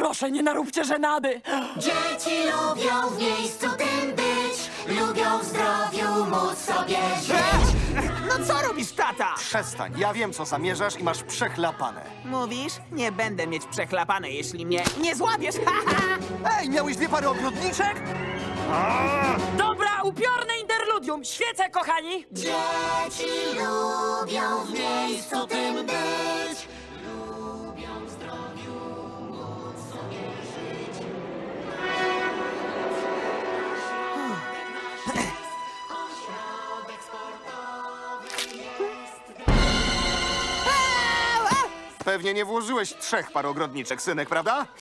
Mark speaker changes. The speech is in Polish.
Speaker 1: Proszę, nie naróbcie żenady!
Speaker 2: Dzieci lubią w miejscu tym być, lubią w zdrowiu móc sobie żyć.
Speaker 3: No co robisz, tata?
Speaker 4: Przestań, ja wiem, co zamierzasz i masz przechlapane.
Speaker 3: Mówisz? Nie będę mieć przechlapane, jeśli mnie nie złapiesz.
Speaker 4: Ej, miałeś 2 pary ogrodniczek?
Speaker 1: Dobra, upiorne interludium! Świecę, kochani!
Speaker 2: Dzieci lubią w miejscu tym być, lubią w zdrowiu móc sobie żyć. Ośrodek sportowy jest.
Speaker 4: Pewnie nie włożyłeś 3 par ogrodniczek, synek, prawda?